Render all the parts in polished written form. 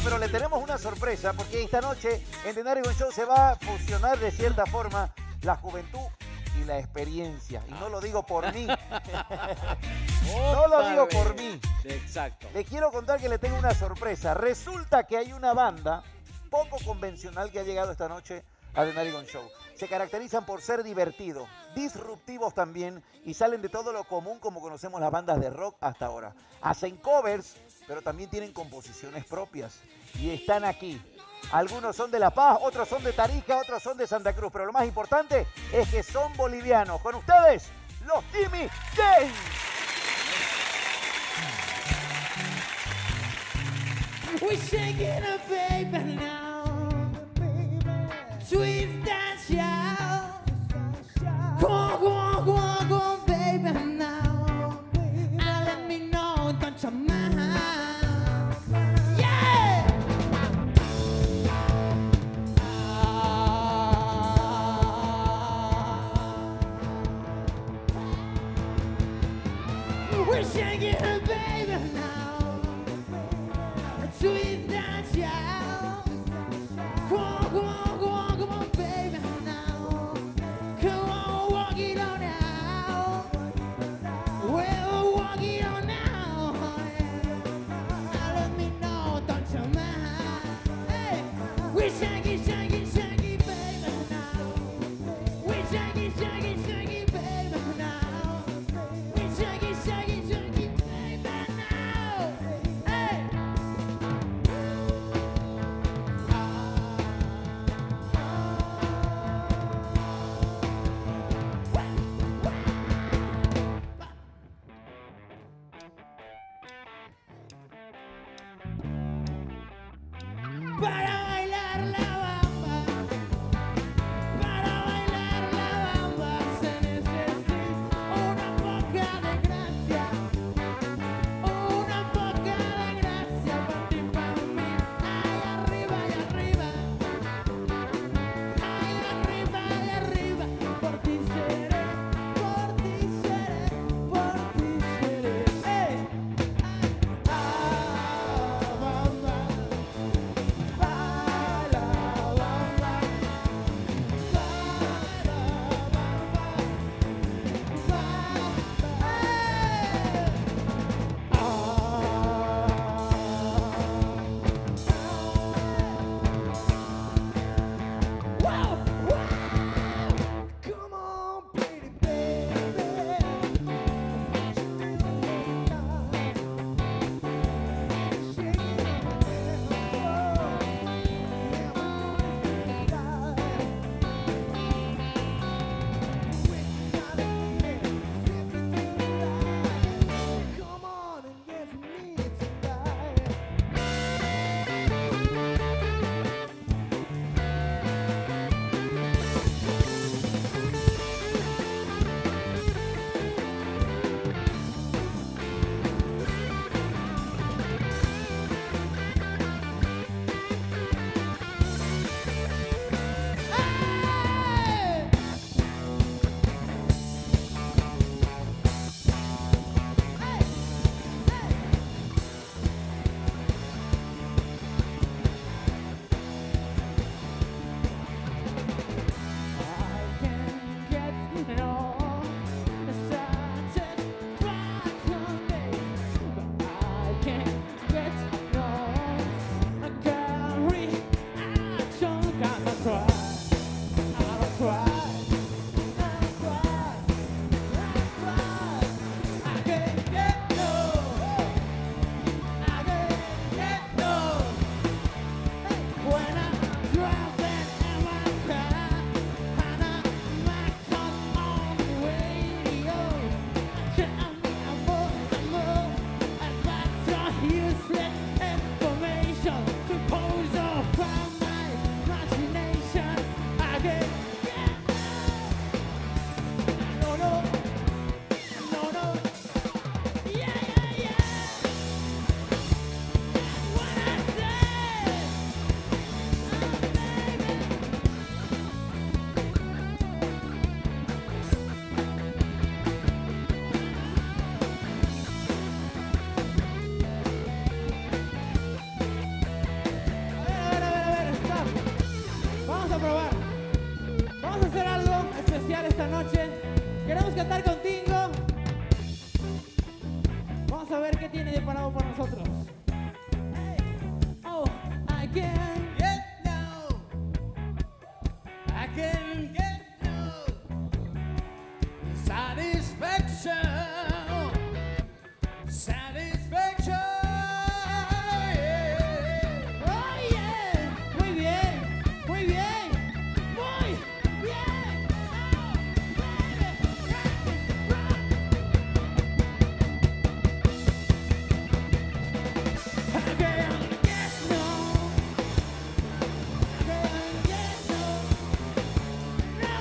pero le tenemos una sorpresa porque esta noche en The Narigón Show se va a fusionar de cierta forma la juventud y la experiencia. Y no lo digo por mí. No lo digo por mí. Exacto. Le quiero contar que le tengo una sorpresa. Resulta que hay una banda poco convencional que ha llegado esta noche a The Narigón Show. Se caracterizan por ser divertidos, disruptivos también y salen de todo lo común como conocemos las bandas de rock hasta ahora. Hacen covers, pero también tienen composiciones propias y están aquí. Algunos son de La Paz, otros son de Tarija, otros son de Santa Cruz, pero lo más importante es que son bolivianos. Con ustedes, los Jimmy James. We're shaking up, baby, now. Twist that shout. Come on, come on, come on, come on, baby, now. And let me know, don't you mind? Yeah! We're shaking up, baby, now. Twist that shout. Come on, come on, come on, come on, baby, now. Come on, walk it on out. Well, walk it on out, honey. Now let me know, don't you mind? Hey, we shaggy, shaggy, shaggy, baby, now. We shaggy, shaggy, shaggy, baby, now. We shaggy, shaggy, shaggy, baby, now. Hey. Para bailar la bamba, para bailar la bamba se necesita una poca de gracia, una poca de gracia para ti, para mí. Ay, arriba y arriba, ay, arriba y arriba, por ti seré, por ti seré, por ti seré. ¡Ey! Bamba. Come on, pretty baby. Come on and give me tonight. Hey! I can get no satisfaction, but I can't get no carry action. Gotta cry, I'll cry, I'll cry, I'll cry. I can't get no, I can't get no. When I'm driving in my car and I'm action on the radio, tell me more, and that's all useless information to pose off from my imagination. I can't get no, no, no, no, yeah, yeah, yeah. What I say. Queremos cantar contigo. Vamos a ver qué tiene de parado para nosotros. Oh, I can get no. I can get no satisfaction. Satisfaction. Yeah. Oh, yeah. Muy bien, muy bien, muy bien. I can't get no. I can't get no. No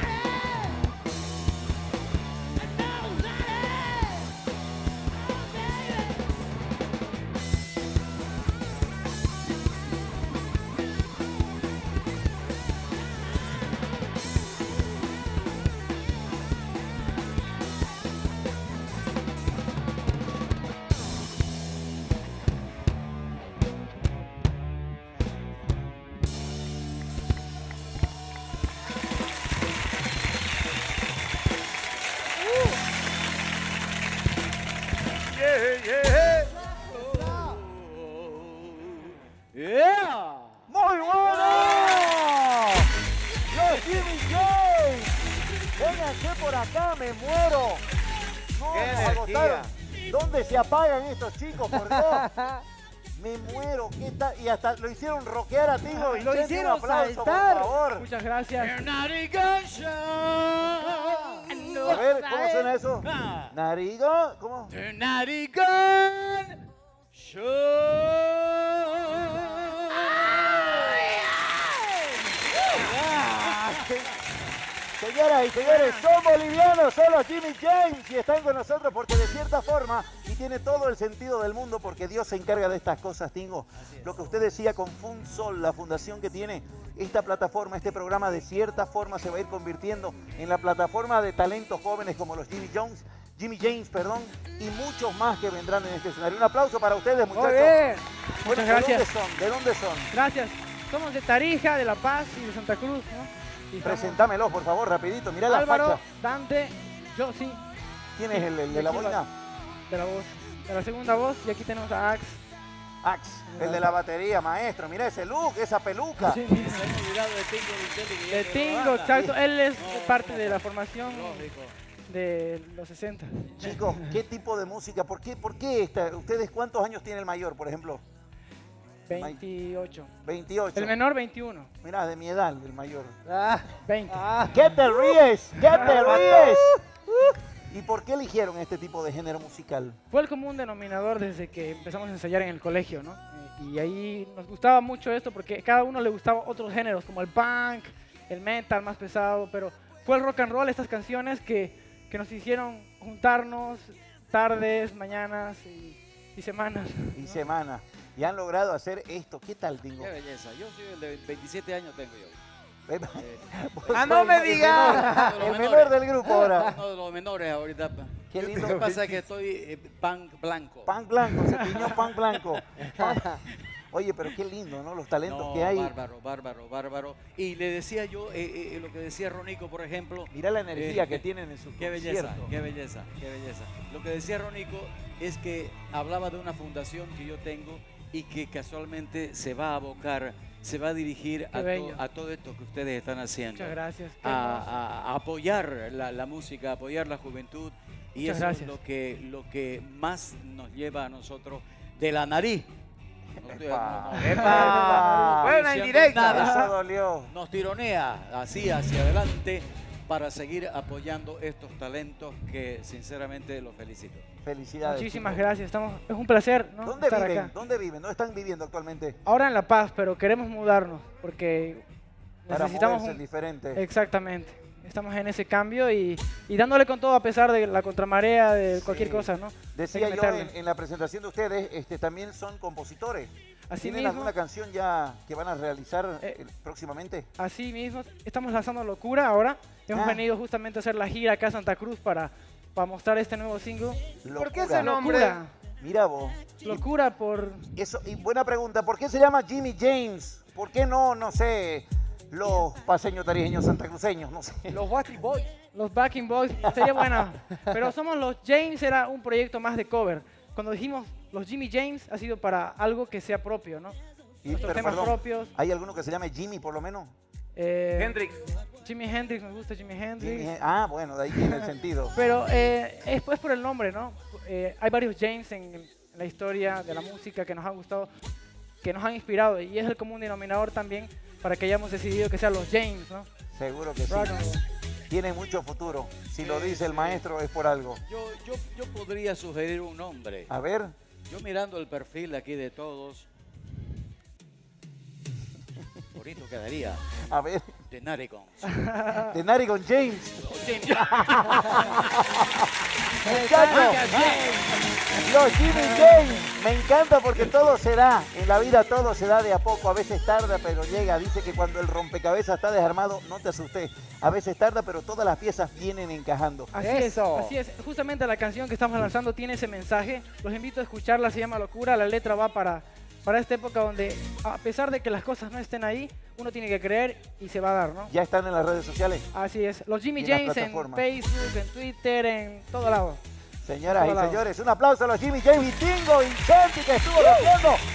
Yeah. ¡Muy bueno! ¡Los Jimmy James! ¡Vénganse por acá, me muero! No, ¡Qué nos energía! agotaron. ¿Dónde se apagan estos chicos, por Dios? Me muero. ¿Qué tal? Y hasta lo hicieron rockear a Tigo. Lo Intenten hicieron un aplauso, saltar. por favor. Muchas gracias. A ver, ¿cómo suena eso? Ah. Narigo, ¿cómo? The Narigan Show. Señoras y señores, son bolivianos, son los Jimmy James y están con nosotros porque de cierta forma, y tiene todo el sentido del mundo porque Dios se encarga de estas cosas, Tingo. Lo que usted decía con FunSol, la fundación que tiene esta plataforma, este programa de cierta forma se va a ir convirtiendo en la plataforma de talentos jóvenes como los Jimmy James, y muchos más que vendrán en este escenario. Un aplauso para ustedes, muchachos. Muy bien. Bueno, Muchas gracias. ¿De dónde son? ¿De dónde son? Gracias. Somos de Tarija, de La Paz y de Santa Cruz, ¿no? Y estamos Presentámelos, por favor, rapidito. Mirá la Álvaro, facha. Dante, yo sí, ¿Quién es el de la boina? de la voz, de la segunda voz, y aquí tenemos a Ax. Ax, el de la batería, maestro. Mirá ese look, esa peluca. Sí, Se han olvidado de Tingo Vicente que de viene Tingo, banda. exacto. Él es No, parte de la formación Lógico. de los 60. Chicos, ¿qué tipo de música? ¿Por qué ¿Ustedes cuántos años tiene el mayor, por ejemplo? 28. 28. El menor, 21. Mirá, de mi edad, el mayor. 20. ¿Qué te ríes? ¿Qué te ríes? ¿Y por qué eligieron este tipo de género musical? Fue el común denominador desde que empezamos a ensayar en el colegio, ¿no? Y ahí nos gustaba mucho esto porque cada uno le gustaba otros géneros, como el punk, el metal más pesado, pero fue el rock and roll, estas canciones que nos hicieron juntarnos tardes, mañanas y semanas. Y semana. Y han logrado hacer esto. ¿Qué tal, Tingo? Qué belleza. Yo soy el de 27 años tengo yo. Vos ¡Ah, sos no me el digas! menor, el menor del grupo ahora. Uno de los menores ahorita. Qué Lo lindo. que pasa es que estoy punk blanco. Pan blanco, se tiñó pan blanco. Oye, pero qué lindo, ¿no? Los talentos No, que hay. bárbaro. Y le decía yo, lo que decía Ronico, por ejemplo. Mirá la energía que tienen en sus Qué belleza, conciertos. qué belleza, qué belleza. Lo que decía Ronico es que hablaba de una fundación que yo tengo y que casualmente se va a abocar, se va a dirigir Qué bello. a todo esto que ustedes están haciendo. Muchas gracias. Qué hermoso. A apoyar la música, a apoyar la juventud. Y Muchas eso gracias. es lo que más nos lleva a nosotros de la nariz. ¡Epa! Buena diciendo indirecta. nada. Eso dolió. Nos tironea así hacia adelante para seguir apoyando estos talentos que sinceramente los felicito. Felicidades. Muchísimas chicos. gracias. Es un placer, ¿no? ¿Dónde estar viven? acá. ¿Dónde viven? ¿Dónde están viviendo actualmente? Ahora en La Paz, pero queremos mudarnos porque Para necesitamos moverse diferente. Exactamente. Estamos en ese cambio y dándole con todo a pesar de la contramarea, de cualquier Sí. cosa, ¿no? Decía Hay que yo meterle. en la presentación de ustedes, también son compositores. Así ¿Tienen mismo, alguna canción ya que van a realizar Eh, próximamente? así mismo, estamos lanzando Locura ahora. Hemos Ah. venido justamente a hacer la gira acá a Santa Cruz para mostrar este nuevo single. ¿Por qué Locura. ese nombre? Locura. Mira vos. Locura por... Eso, y buena pregunta, ¿por qué se llama Jimmy James? ¿Por qué no sé, los paseños, tarijeños, santacruceños? No sé. Los Backstreet Boys. Los Backing Boys, sería buena. Pero somos los James, era un proyecto más de cover. Cuando dijimos los Jimmy James, ha sido para algo que sea propio, ¿no? Nuestros pero, temas propios. ¿hay alguno que se llame Jimmy por lo menos? Hendrix. Jimi Hendrix, me gusta Jimi Hendrix. Bueno, de ahí tiene el sentido. Pero es pues por el nombre, ¿no? Hay varios James en la historia de la música que nos han gustado, que nos han inspirado. Y es el común denominador también para que hayamos decidido que sean los James, ¿no? Seguro que sí. Rock and roll. Tiene mucho futuro. Si lo dice el sí. maestro es por algo. Yo podría sugerir un nombre. A ver. Yo mirando el perfil aquí de todos, bonito quedaría. A ver. The Narigons. De Narigon James. James. Muchachos, los Jimmy James. Me encanta porque todo se da. En la vida todo se da de a poco. A veces tarda, pero llega. Dice que cuando el rompecabezas está desarmado, no te asustes. A veces tarda, pero todas las piezas vienen encajando. Así es. Justamente la canción que estamos lanzando tiene ese mensaje. Los invito a escucharla, se llama Locura. La letra va para esta época donde, a pesar de que las cosas no estén ahí, uno tiene que creer y se va a dar, ¿no? Ya están en las redes sociales. Así es. Los Jimmy Y en las James en plataformas. Facebook, en Twitter, en todo lado. Señoras y Hola. señores, un aplauso a los Jimmy James y Tingo y Chanti que estuvo rompiendo